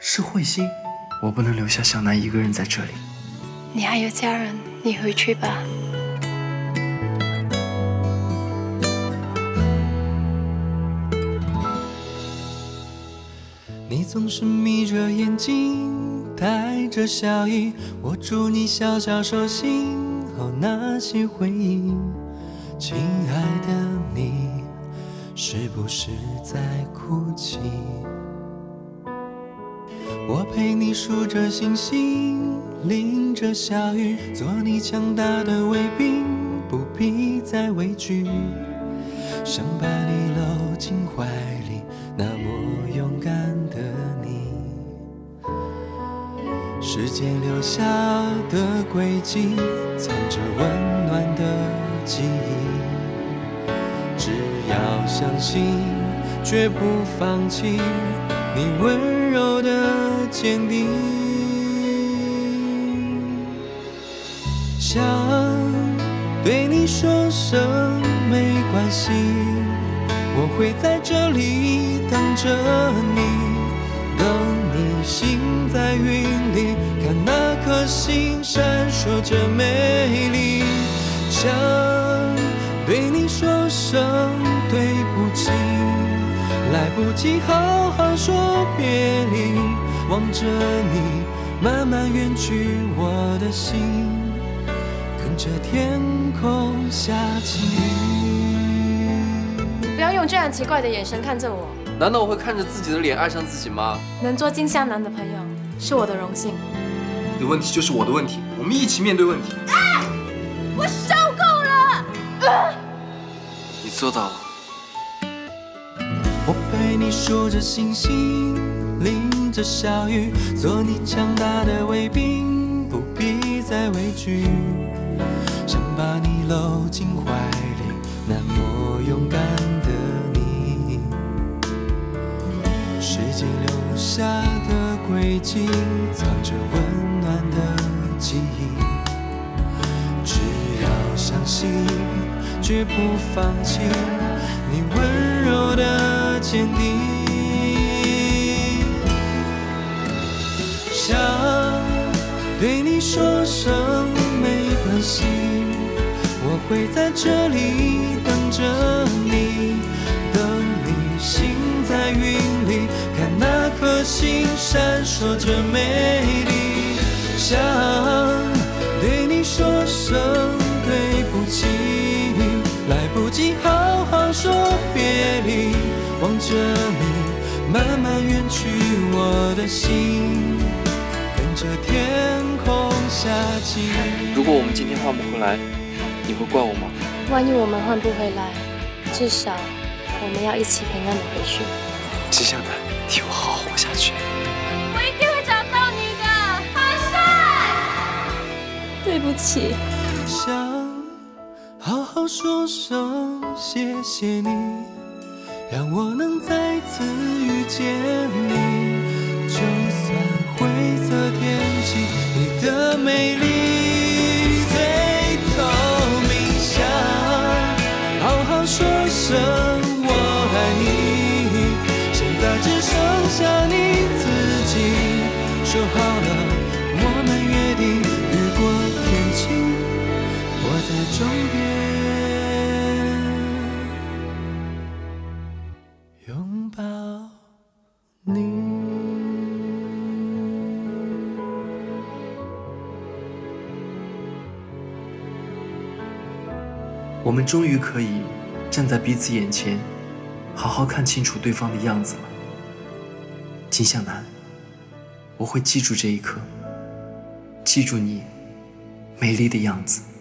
是慧心，我不能留下向南一个人在这里。 你还有家人，你回去吧。 你总是眯着眼睛，带着笑意，我祝你小小手心后那些回忆。亲爱的你，是不是在哭泣？我陪你数着星星，淋着小雨，做你强大的卫兵，不必再畏惧。想把你搂进怀里，那么勇敢的你，时间留下的轨迹，藏着温暖的记忆。只要相信，绝不放弃，你温柔的坚定。想对你说声没关系，我会在这里等着你，等你心在云里，看那颗星闪烁着美丽。想对你说声对不起，来不及好好说别离，望着你慢慢远去，我的心跟着天空下起雨。 不要用这样奇怪的眼神看着我。 难道我会看着自己的脸爱上自己吗？ 能做金向南的朋友是我的荣幸。 你的问题就是我的问题，我们一起面对问题。 我受够了！ 你做到了。 我陪你数着星星，淋着小雨，做你强大的卫兵，不必再畏惧。想把你搂进怀里，那么勇敢的你，时间留下的轨迹，藏着温暖的记忆。只要相信，绝不放弃，你温柔的坚定。想对你说声没关系，我会在这里等着你，等你心在云里，看那颗星闪烁着美丽。想对你说声对不起，来不及好好说别离，望着你慢慢远去，我的心跟着天空下起。 如果我们今天换不回来，你会怪我吗？ 万一我们换不回来，至少我们要一起平安的回去。 金向南，替我好好活下去。 我一定会找到你的，韩帅。对不起。 想好好说声谢谢你，让我能再次遇见你。就算灰色天气，你的美丽最透明。想好好说声我爱你，现在只剩下你自己。说好了，我们约定，雨过天晴，我在终点拥抱你。 我们终于可以站在彼此眼前，好好看清楚对方的样子了。金向南，我会记住这一刻，记住你美丽的样子。